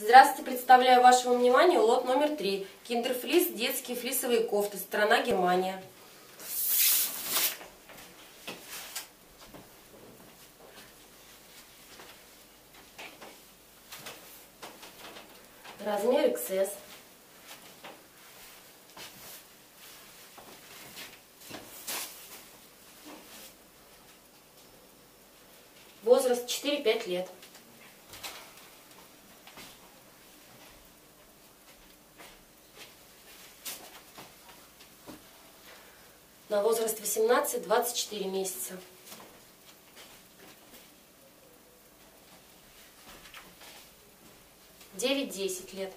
Здравствуйте, представляю вашему вниманию лот номер 3. Киндерфлис, детские флисовые кофты, страна Германия. Размер XS. Возраст 4-5 лет. На возраст 18-24 месяца. Девять-10 лет.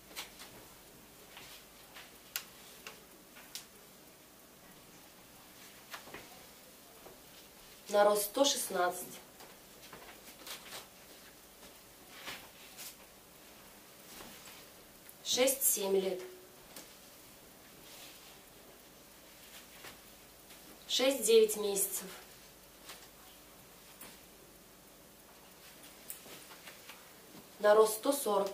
На рост 116. Шесть-7 лет. 6-9 месяцев. На рост 140.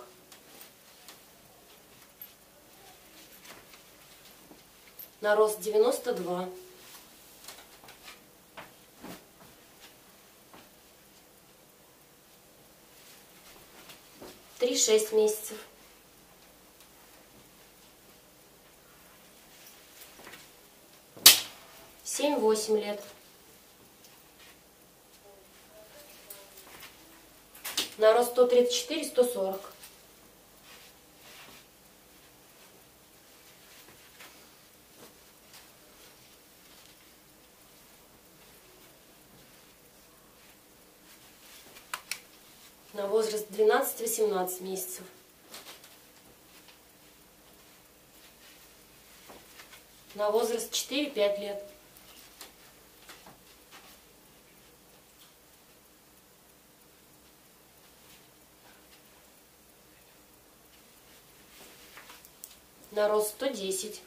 На рост 92. Три-6 месяцев. Семь-8 лет. На рост 134-140. На возраст 12-18 месяцев. На возраст 4-5 лет. На рост 110.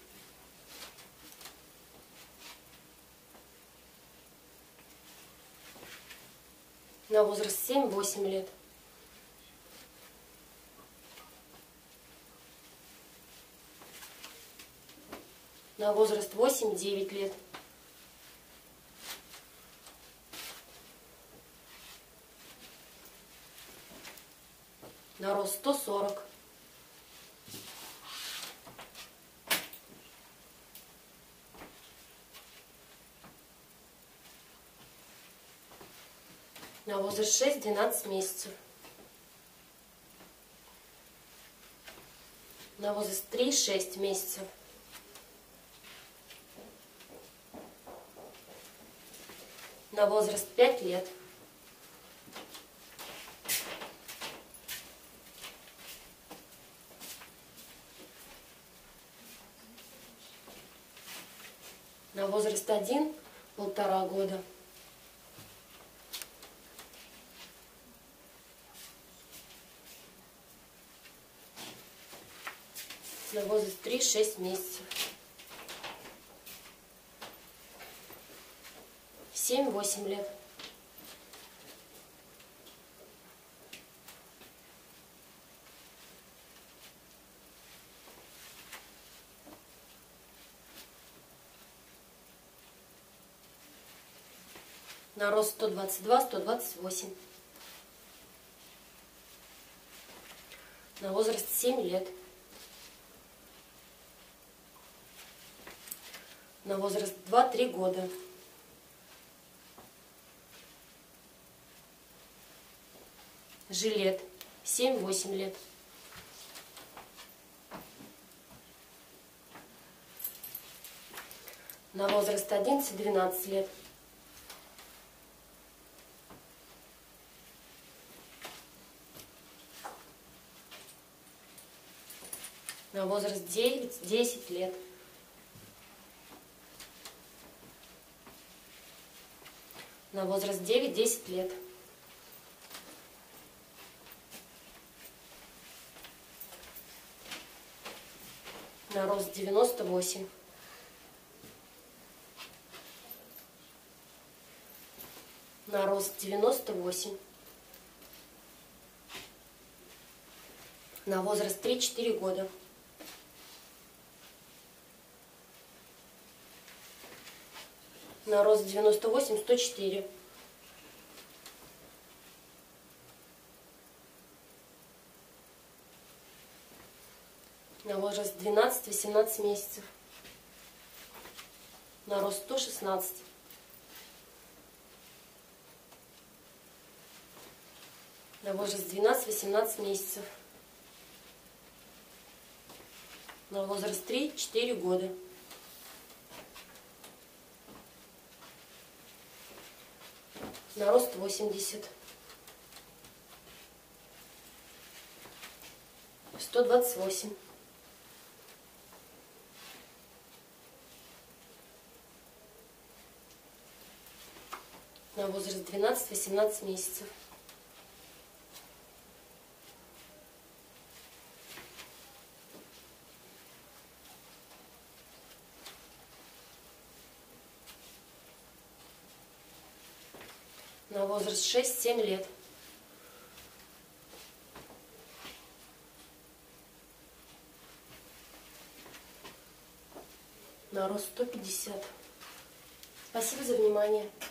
На возраст 7-8 лет. На возраст 8-9 лет. На рост 140. На возраст 6-12 месяцев. На возраст 3-6 месяцев. На возраст 5 лет. На возраст 1-1,5 года. На возраст 3-6 месяцев. 7-8 лет. На рост 122-128. На возраст 7 лет. На возраст 2-3 года. Жилет 7-8 лет. На возраст 11-12 лет. На возраст 9-10 лет. На возраст 9-10 лет. На рост 98. На рост 98. На возраст 3-4 года. На рост 98-104. На возраст 12-18 месяцев. На рост 116. На возраст 12-18 месяцев. На возраст 3-4 года. На рост 80. 128. На возраст 12-18 месяцев. На возраст 6-7 лет. На рост 150. Спасибо за внимание.